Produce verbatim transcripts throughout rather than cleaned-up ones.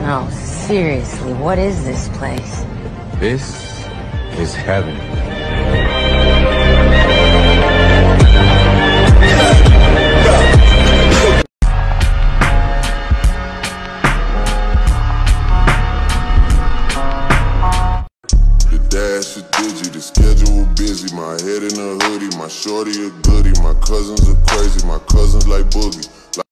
No, seriously, what is this place? This is heaven. The dash is digi, the schedule busy. My head in a hoodie, my shorty a goodie. My cousins are crazy, my cousins like boogie. Like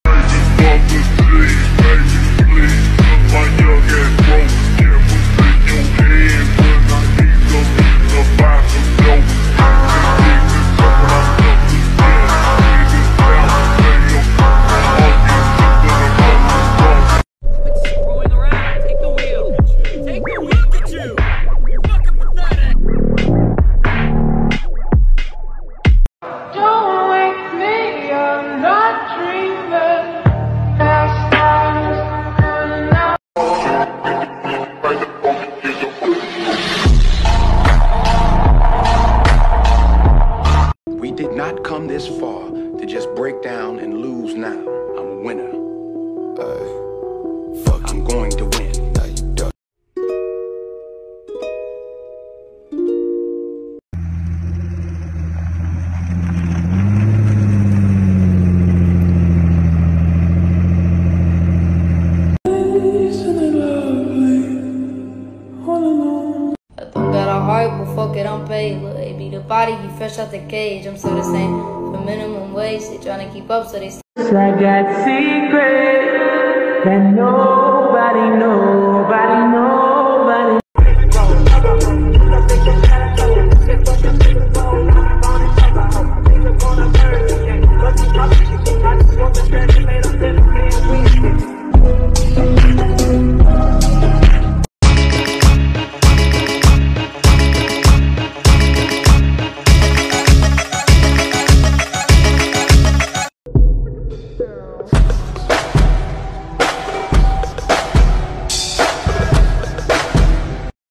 we did not come this far to just break down and lose now. I'm a winner. Uh, fuck, I'm going to win. Now you done. I don't got a heart, but fuck it, I'm paid. Look, it be the body, be fresh out the cage. I'm still the same for minimum wage. They trying to keep up, so they. I got secrets that no